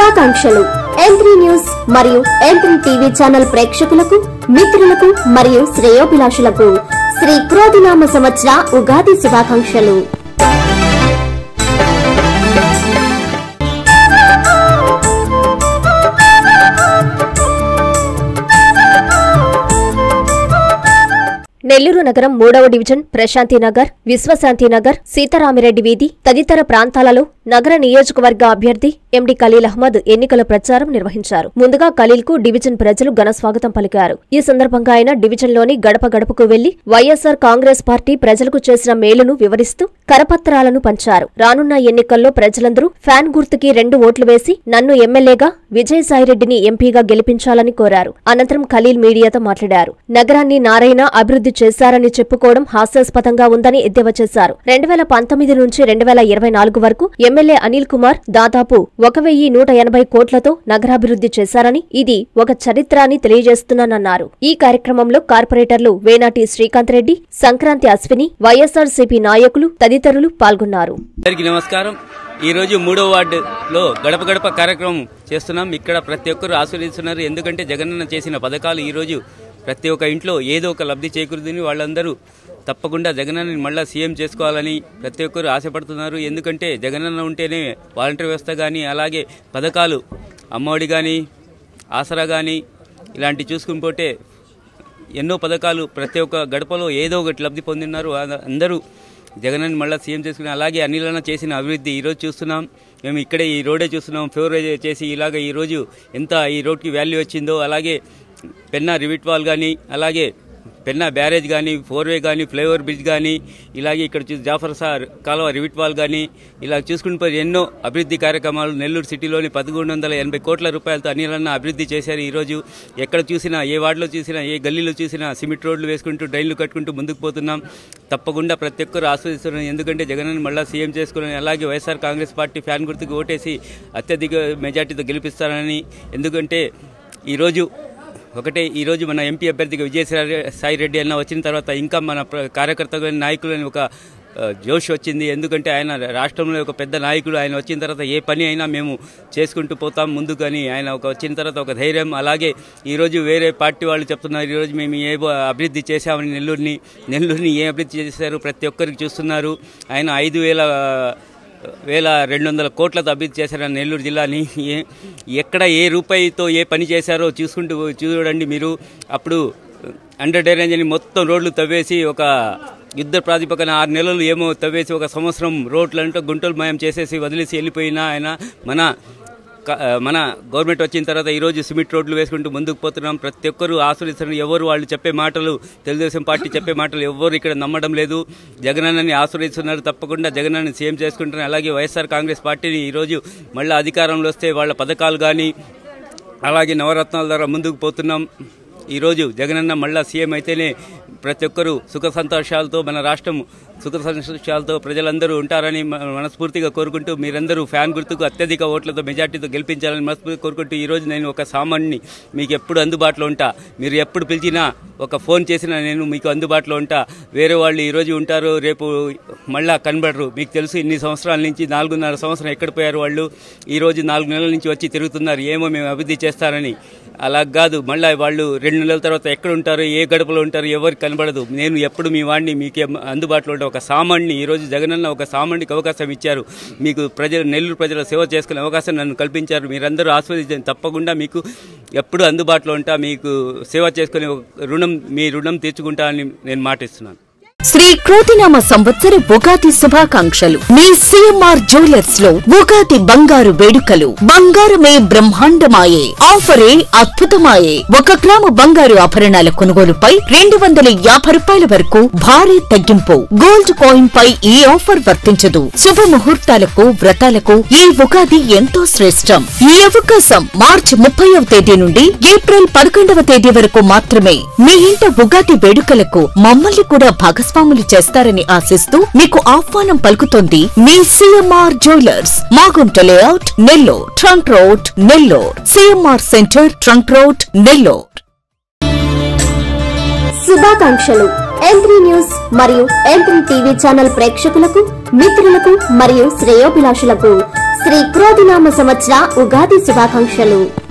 శుభాకాంక్షలు M3 news మరియు M3 TV channel ప్రేక్షకులకు, మిత్రులకు మరియు శ్రేయోభిలాషులకు శ్రీ క్రోధినామ సంవత్సర ఉగాది శుభాకాంక్షలు. నెల్లూరు నగరం 3వ డివిజన్ ప్రశాంతినగర్, విశ్వశాంతినగర్, సీతారామిరెడ్డి వీధి తదితర ప్రాంతాలలో నగర నియోజకవర్గ అభ్యర్థి ఎండి ఖలీల్ అహ్మద్ ఎన్నికల ప్రచారం నిర్వహించారు. ముందుగా ఖలీల్ కు డివిజన్ ప్రజలు ఘన స్వాగతం పలికారు. ఈ సందర్భంగా ఆయన డివిజన్లోని గడప గడపకు వెళ్లి వైఎస్ఆర్ కాంగ్రెస్ పార్టీ ప్రజలకు చేసిన మేలును వివరిస్తూ కరపత్రాలను పంచారు. రానున్న ఎన్నికల్లో ప్రజలందరూ ఫ్యాన్ గుర్తుకి 2 ఓట్లు వేసి నన్ను ఎమ్మెల్యేగా, విజయసాయిరెడ్డిని ఎంపీగా గెలిపించాలని కోరారు. అనంతరం ఖలీల్ మీడియాతో మాట్లాడారు. నగరాన్ని నారాయణ అభివృద్ధి చేశారని చెప్పుకోవడం హాస్యాస్పదంగా ఉందని ఎద్దేవా చేశారు. 2019 నుంచి 2024 వరకు ఎమ్మెల్యే అనిల్ కుమార్ దాదాపు 1180 కోట్లతో నగరాభివృద్ధి చేశారని, ఇది ఒక చరిత్ర అని తెలియజేస్తున్నానన్నారు. ఈ కార్యక్రమంలో కార్పొరేటర్లు వేనాటి శ్రీకాంత్ రెడ్డి, సంక్రాంతి అశ్విని, వైఎస్ఆర్సీపీ నాయకులు తదితరులు పాల్గొన్నారు. నమస్కారం. ఈ రోజు 3వ వార్డులో గడప గడప కార్యక్రమం చేస్తున్నాం. ఇక్కడ ప్రతి ఒక్కరు ఆస్వాదిస్తున్నారు. ఎందుకంటే జగనన్న చేసిన పథకాలు ఈ రోజు ప్రతి ఒక్క ఇంట్లో ఏదో ఒక లబ్ధి చేకూరుదని వాళ్ళందరూ తప్పకుండా జగనన్నని మళ్ళా సీఎం చేసుకోవాలని ప్రతి ఒక్కరు ఆశపడుతున్నారు. ఎందుకంటే జగనన్న ఉంటేనే వాలంటీర్ వ్యవస్థ కానీ, అలాగే పథకాలు అమ్మఒడి కానీ, ఆసరా కానీ ఇలాంటివి చూసుకుని పోతే ఎన్నో పథకాలు ప్రతి ఒక్క గడపలో ఏదో ఒకటి లబ్ధి పొందిన్నారు. అందరూ జగనన్న మళ్ళీ సీఎం చేసుకుని, అలాగే అనిలన్న చేసిన అభివృద్ధి ఈరోజు చూస్తున్నాం. మేము ఇక్కడే ఈ రోడే చూస్తున్నాం. ఫేవరేజ్ చేసి ఇలాగ ఈరోజు ఎంత ఈ రోడ్కి వాల్యూ వచ్చిందో, అలాగే పెన్నా రివిట్ వాల్ కానీ, అలాగే పెన్నా బ్యారేజ్ కానీ, 4వే కానీ, ఫ్లైఓవర్ బ్రిడ్జ్ కానీ, ఇలాగే ఇక్కడ జాఫర్ సార్ కాలువ రివిట్ వాల్ కానీ ఇలా చూసుకుని పోయి ఎన్నో అభివృద్ధి కార్యక్రమాలు నెల్లూరు సిటీలోని 1180 కోట్ల రూపాయలతో అనిలన్న అభివృద్ధి చేశారు. ఈరోజు ఎక్కడ చూసినా, ఏ వార్డులో చూసినా, ఏ గల్లీలో చూసినా సిమెంట్ రోడ్లు వేసుకుంటూ, డ్రైన్లు కట్టుకుంటూ ముందుకు పోతున్నాం. తప్పకుండా ప్రతి ఒక్కరు ఆస్వాదిస్తున్నాం. ఎందుకంటే జగనన్న మళ్ళీ సీఎం చేసుకుని, అలాగే వైఎస్ఆర్ కాంగ్రెస్ పార్టీ ఫ్యాన్ గుర్తుకు ఓటేసి అత్యధిక మెజార్టీతో గెలిపిస్తారని. ఎందుకంటే ఈరోజు మన ఎంపీ అభ్యర్థిగా విజయసాయిరెడ్డి అన్న వచ్చిన తర్వాత ఇంకా మన కార్యకర్తలు, నాయకులని ఒక జోష్ వచ్చింది. ఎందుకంటే ఆయన రాష్ట్రంలో ఒక పెద్ద నాయకుడు. ఆయన వచ్చిన తర్వాత ఏ పని అయినా మేము చేసుకుంటూ పోతాం ముందు, కానీ ఆయన వచ్చిన తర్వాత ఒక ధైర్యం. అలాగే ఈరోజు వేరే పార్టీ వాళ్ళు చెప్తున్నారు, ఈరోజు మేము ఏ అభివృద్ధి చేశామని, నెల్లూరుని ఏ అభివృద్ధి చేశారు ప్రతి ఒక్కరికి చూస్తున్నారు. ఆయన 5,200 కోట్లతో అభివృద్ధి చేశారని నెల్లూరు జిల్లాని. ఎక్కడ ఏ రూపాయితో ఏ పని చేశారో చూడండి మీరు. అప్పుడు అండర్ డ్రైనేజ్ అని మొత్తం రోడ్లు తవ్వేసి ఒక యుద్ధ ప్రాతిపదికన 6 నెలలు ఏమో తవ్వేసి, ఒక సంవత్సరం రోడ్లంటూ గుంటలు మయం చేసేసి వదిలేసి వెళ్ళిపోయినా ఆయన మన గవర్నమెంట్ వచ్చిన తర్వాత ఈరోజు సిమెంట్ రోడ్లు వేసుకుంటూ ముందుకు పోతున్నాం. ప్రతి ఒక్కరూ ఆస్వాదిస్తున్నారు. ఎవరు వాళ్ళు చెప్పే మాటలు, తెలుగుదేశం పార్టీ చెప్పే మాటలు ఎవరు ఇక్కడ నమ్మడం లేదు. జగనన్నని ఆస్వాదిస్తున్నారు. తప్పకుండా జగనన్నని సీఎం చేసుకుంటున్నారు. అలాగే వైఎస్ఆర్ కాంగ్రెస్ పార్టీని ఈరోజు మళ్ళీ అధికారంలో వస్తే వాళ్ళ పథకాలు కానీ, అలాగే నవరత్నాల ద్వారా ముందుకు పోతున్నాం. ఈరోజు జగనన్న మళ్ళా సీఎం అయితేనే ప్రతి ఒక్కరూ సుఖ సంతోషాలతో, మన రాష్ట్రం సుఖ సంతోషాలతో ప్రజలందరూ ఉంటారని మనస్ఫూర్తిగా కోరుకుంటూ, మీరందరూ ఫ్యాన్ గుర్తుకు అత్యధిక ఓట్లతో మెజార్టీతో గెలిపించాలని మనస్ఫూర్తిగా కోరుకుంటూ, ఈరోజు నేను ఒక సామాన్ని మీకు ఎప్పుడు అందుబాటులో ఉంటా. మీరు ఎప్పుడు పిలిచినా, ఒక ఫోన్ చేసినా నేను మీకు అందుబాటులో ఉంటా. వేరే వాళ్ళు ఈరోజు ఉంటారు, రేపు మళ్ళా కనబడరు. మీకు తెలుసు, ఇన్ని సంవత్సరాల నుంచి 4.5 సంవత్సరం ఎక్కడ పోయారు వాళ్ళు. ఈరోజు 4 నెలల నుంచి వచ్చి తిరుగుతున్నారు, ఏమో మేము అభివృద్ధి చేస్తారని. అలా కాదు, మళ్ళీ వాళ్ళు 2 నెలల తర్వాత ఎక్కడ ఉంటారు, ఏ గడపలో ఉంటారు, ఎవరికి కనబడదు. నేను ఎప్పుడు మీ వాడిని మీకు అందుబాటులో ఉంటా. ఒక సామాన్ని ఈరోజు జగనన్న ఒక సామాన్యకి అవకాశం ఇచ్చారు. మీకు నెల్లూరు ప్రజల సేవ చేసుకునే అవకాశం నన్ను కల్పించారు. మీరందరూ ఆస్వాదించండి. తప్పకుండా మీకు ఎప్పుడు అందుబాటులో ఉంటా. మీకు సేవ చేసుకునే మీ రుణం తీర్చుకుంటా అని నేను మాటిస్తున్నాను. శ్రీ క్రోధినామ సంవత్సర ఉగాది శుభాకాంక్షలు. మీ సిఎంఆర్ జ్యువెలర్స్ లో ఉగాది బంగారు వేడుకలు. బంగారమే బ్రహ్మాండమాయే, ఆఫరే అద్భుతమాయే. 1 గ్రాము బంగారు ఆభరణాల కొనుగోలుపై 250 రూపాయల వరకు భారీ తగ్గింపు. గోల్డ్ కాయిన్ పై ఈ ఆఫర్ వర్తించదు. శుభ ముహూర్తాలకు, వ్రతాలకు ఈ ఉగాది ఎంతో శ్రేష్టం. ఈ అవకాశం మార్చి 30వ తేదీ నుండి ఏప్రిల్ 11వ తేదీ వరకు మాత్రమే. మీ ఇంట ఉగాది వేడుకలకు మమ్మల్ని కూడా భాగస్వాములు చేస్తారని ఆశిస్తూ మీకు ఆహ్వానం పలుకుతోంది మీ CMR jewellers, Magunta layout, Nellore, trunk road, Nellore. CMR centre, trunk road, Nellore. శుభాకాంక్షలు. M3 న్యూస్ మరియు M3 టీవీ ఛానల్ ప్రేక్షకులకు, మిత్రులకు మరియు శ్రేయోభిలాషులకు శ్రీ క్రోధినామ సంవత్సర ఉగాది శుభాకాంక్షలు.